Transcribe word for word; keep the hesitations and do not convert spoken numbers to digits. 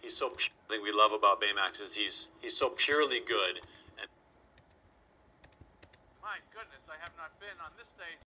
he's so pure. The thing we love about Baymax is he's he's so purely good. And My goodness, I have not been on this stage.